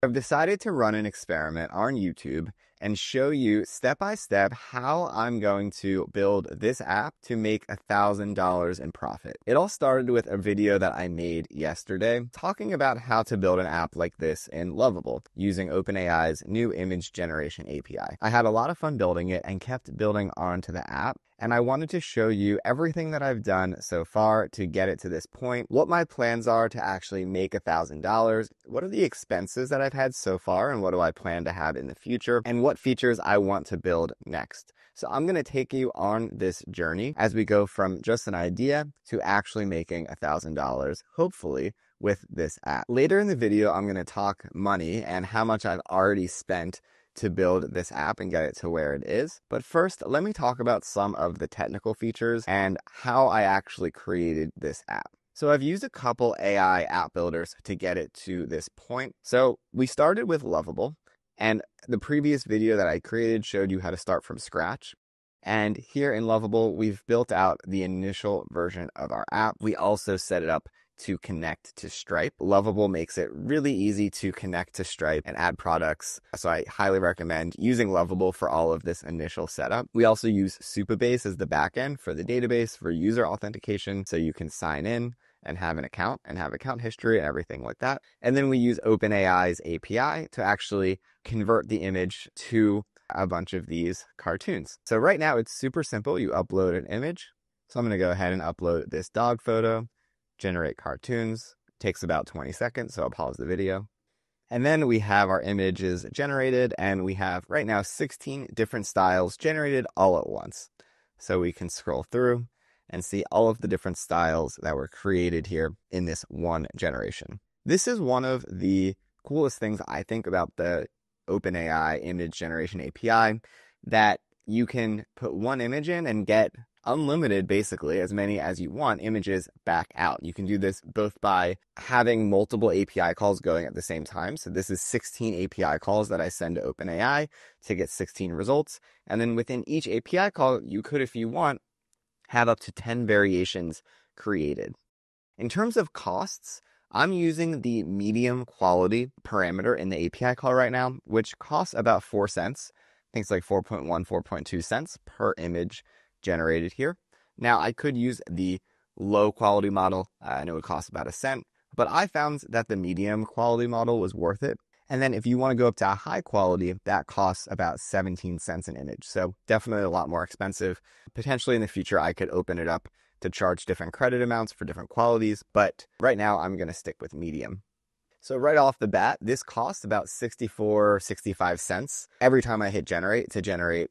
I've decided to run an experiment on YouTube and show you step by step how I'm going to build this app to make $1,000 in profit. It all started with a video that I made yesterday talking about how to build an app like this in Lovable using OpenAI's new image generation API. I had a lot of fun building it and kept building onto the app. And I wanted to show you everything that I've done so far to get it to this point, what my plans are to actually make $1,000, what are the expenses that I've had so far, and what do I plan to have in the future, and what features I want to build next. So I'm going to take you on this journey as we go from just an idea to actually making $1,000, hopefully, with this app. Later in the video, I'm going to talk money and how much I've already spent to build this app and get it to where it is. But first, let me talk about some of the technical features and how I actually created this app. So I've used a couple AI app builders to get it to this point. So we started with Lovable, and the previous video that I created showed you how to start from scratch. And here in Lovable, we've built out the initial version of our app. We also set it up to connect to Stripe. Lovable makes it really easy to connect to Stripe and add products. So I highly recommend using Lovable for all of this initial setup. We also use Supabase as the backend for the database for user authentication. So you can sign in and have an account and have account history and everything like that. And then we use OpenAI's API to actually convert the image to a bunch of these cartoons. So right now it's super simple. You upload an image. So I'm going to go ahead and upload this dog photo. Generate cartoons, takes about 20 seconds, so I'll pause the video. And then we have our images generated, and we have right now 16 different styles generated all at once. So we can scroll through and see all of the different styles that were created here in this one generation. This is one of the coolest things I think about the OpenAI image generation API, that you can put one image in and get unlimited, basically, as many as you want images back out. You can do this both by having multiple API calls going at the same time. So this is 16 API calls that I send to OpenAI to get 16 results. And then within each API call, you could, if you want, have up to 10 variations created. In terms of costs, I'm using the medium quality parameter in the API call right now, which costs about 4 cents. I think it's like 4.1, 4.2 cents per image generated here. Now I could use the low quality model and it would cost about 1 cent, but I found that the medium quality model was worth it. And then if you want to go up to a high quality, that costs about 17 cents an image. So definitely a lot more expensive. Potentially in the future, I could open it up to charge different credit amounts for different qualities, but right now I'm going to stick with medium. So right off the bat, this costs about 64, 65 cents every time I hit generate to generate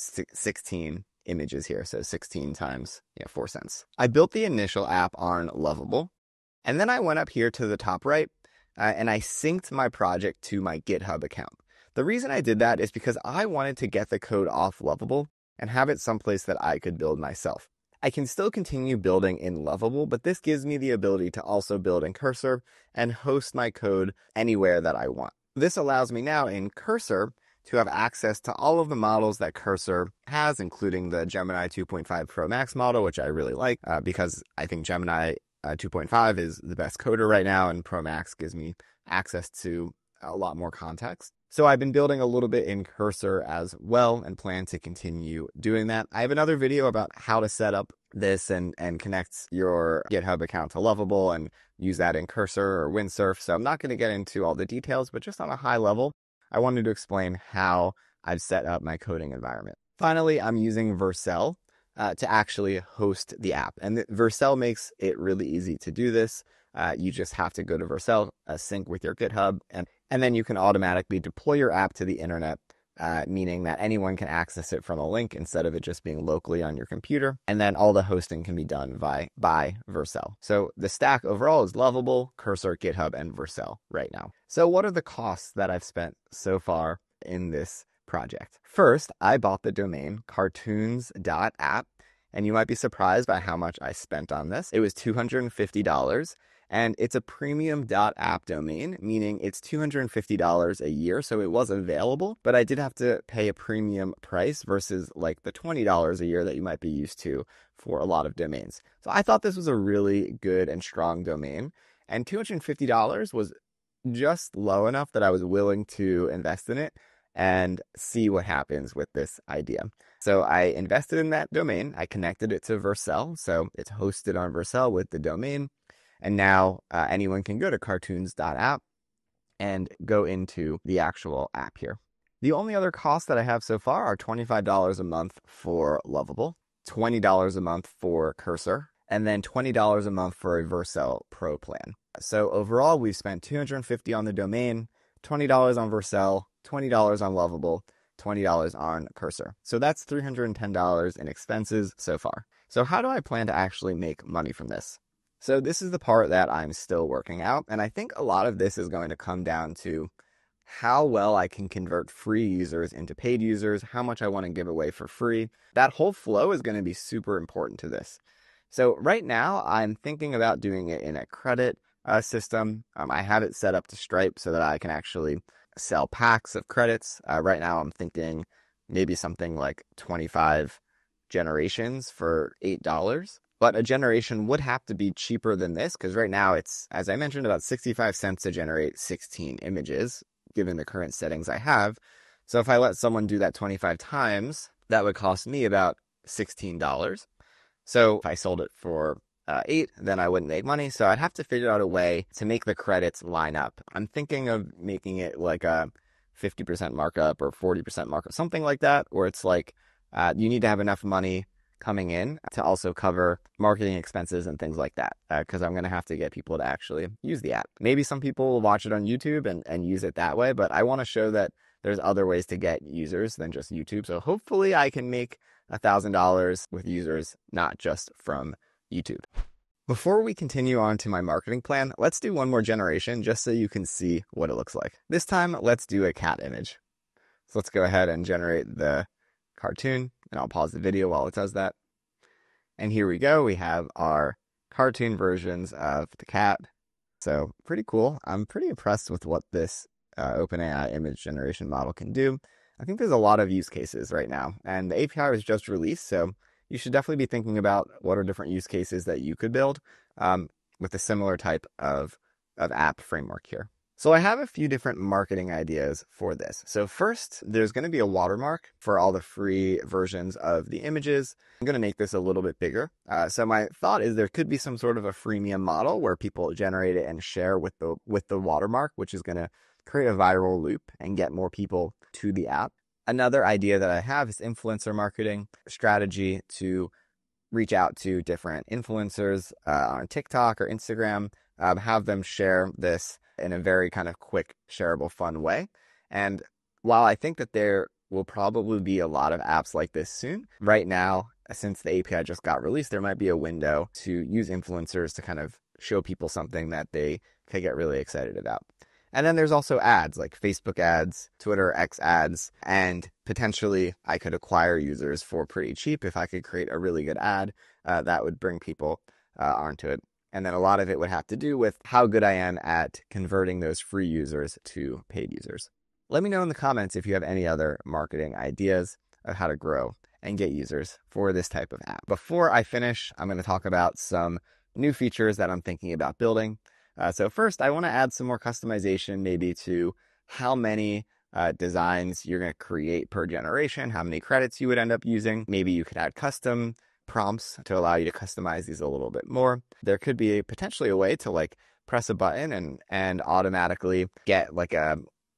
16 images here. So 16 times 4 cents. I built the initial app on Lovable, and then I went up here to the top right and I synced my project to my GitHub account. The reason I did that is because I wanted to get the code off Lovable and have it someplace that I could build myself. I can still continue building in Lovable, but this gives me the ability to also build in Cursor and host my code anywhere that I want. This allows me now in Cursor to have access to all of the models that Cursor has, including the Gemini 2.5 Pro Max model, which I really like because I think Gemini 2.5 is the best coder right now, and Pro Max gives me access to a lot more context. So I've been building a little bit in Cursor as well and plan to continue doing that. I have another video about how to set up this and connect your GitHub account to Lovable and use that in Cursor or Windsurf. So I'm not going to get into all the details, but just on a high level, I wanted to explain how I've set up my coding environment. Finally, I'm using Vercel to actually host the app. And Vercel makes it really easy to do this. You just have to go to Vercel, sync with your GitHub, and then you can automatically deploy your app to the internet, meaning that anyone can access it from a link instead of it just being locally on your computer. And then all the hosting can be done by Vercel. So the stack overall is Lovable, Cursor, GitHub, and Vercel right now. So what are the costs that I've spent so far in this project? First, I bought the domain cartoons.app, and you might be surprised by how much I spent on this. It was $250. And it's a premium.app domain, meaning it's $250 a year. So it was available, but I did have to pay a premium price versus like the $20 a year that you might be used to for a lot of domains. So I thought this was a really good and strong domain. And $250 was just low enough that I was willing to invest in it and see what happens with this idea. So I invested in that domain. I connected it to Vercel. So it's hosted on Vercel with the domain. And now anyone can go to cartoons.app and go into the actual app here. The only other costs that I have so far are $25 a month for Lovable, $20 a month for Cursor, and then $20 a month for a Vercel Pro plan. So overall, we've spent $250 on the domain, $20 on Vercel, $20 on Lovable, $20 on Cursor. So that's $310 in expenses so far. So how do I plan to actually make money from this? So this is the part that I'm still working out. And I think a lot of this is going to come down to how well I can convert free users into paid users, how much I want to give away for free. That whole flow is going to be super important to this. So right now, I'm thinking about doing it in a credit system. I have it set up to Stripe so that I can actually sell packs of credits. Right now, I'm thinking maybe something like 25 generations for $8. But a generation would have to be cheaper than this because right now it's, as I mentioned, about 65 cents to generate 16 images, given the current settings I have. So if I let someone do that 25 times, that would cost me about $16. So if I sold it for 8, then I wouldn't make money. So I'd have to figure out a way to make the credits line up. I'm thinking of making it like a 50% markup or 40% markup, something like that, where it's like you need to have enough money coming in to also cover marketing expenses and things like that, because I'm going to have to get people to actually use the app. Maybe some people will watch it on YouTube and use it that way, but I want to show that there's other ways to get users than just YouTube. So hopefully I can make $1,000 with users, not just from YouTube. Before we continue on to my marketing plan, let's do one more generation just so you can see what it looks like. This time, let's do a cat image. So let's go ahead and generate the cartoon, and I'll pause the video while it does that. And here we go. We have our cartoon versions of the cat. So pretty cool. I'm pretty impressed with what this OpenAI image generation model can do. I think there's a lot of use cases right now, and the API was just released, so you should definitely be thinking about what are different use cases that you could build with a similar type of app framework here. So I have a few different marketing ideas for this. So first, there's going to be a watermark for all the free versions of the images. I'm going to make this a little bit bigger. So my thought is there could be some sort of a freemium model where people generate it and share with the watermark, which is going to create a viral loop and get more people to the app. Another idea that I have is influencer marketing strategy to reach out to different influencers on TikTok or Instagram, have them share this in a very kind of quick, shareable, fun way. And while I think that there will probably be a lot of apps like this soon, right now, since the API just got released, there might be a window to use influencers to kind of show people something that they could get really excited about. And then there's also ads like Facebook ads, Twitter X ads, and potentially I could acquire users for pretty cheap if I could create a really good ad that would bring people onto it. And then a lot of it would have to do with how good I am at converting those free users to paid users. Let me know in the comments if you have any other marketing ideas of how to grow and get users for this type of app. Before I finish, I'm going to talk about some new features that I'm thinking about building. So first, I want to add some more customization maybe to how many designs you're going to create per generation, how many credits you would end up using. Maybe you could add custom prompts to allow you to customize these a little bit more. There could be potentially a way to like press a button and automatically get like a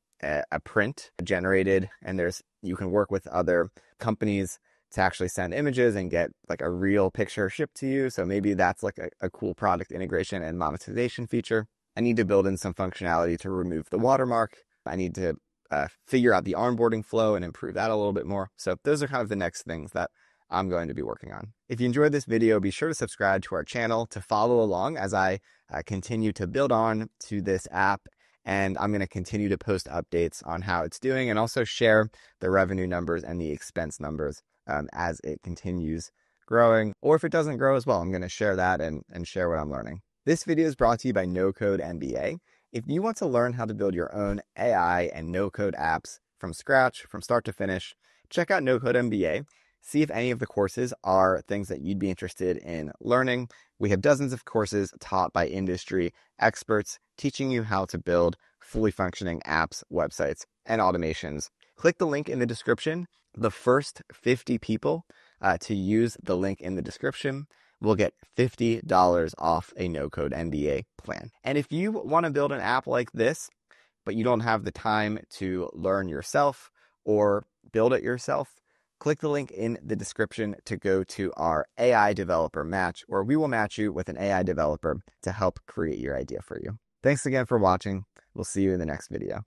print generated, and you can work with other companies to actually send images and get like a real picture shipped to you. So maybe that's like a cool product integration and monetization feature. I need to build in some functionality to remove the watermark. I need to figure out the onboarding flow and improve that a little bit more. So those are kind of the next things that I'm going to be working on. If you enjoyed this video, be sure to subscribe to our channel to follow along as I continue to build on to this app. And I'm going to continue to post updates on how it's doing and also share the revenue numbers and the expense numbers as it continues growing. Or if it doesn't grow as well, I'm going to share that and share what I'm learning. This video is brought to you by No Code MBA. If you want to learn how to build your own AI and no-code apps from scratch, from start to finish, check out No Code MBA. See if any of the courses are things that you'd be interested in learning. We have dozens of courses taught by industry experts teaching you how to build fully functioning apps, websites, and automations. Click the link in the description. The first 50 people to use the link in the description will get $50 off a no-code MBA plan. And if you want to build an app like this, but you don't have the time to learn yourself or build it yourself, click the link in the description to go to our AI developer match, where we will match you with an AI developer to help create your idea for you. Thanks again for watching. We'll see you in the next video.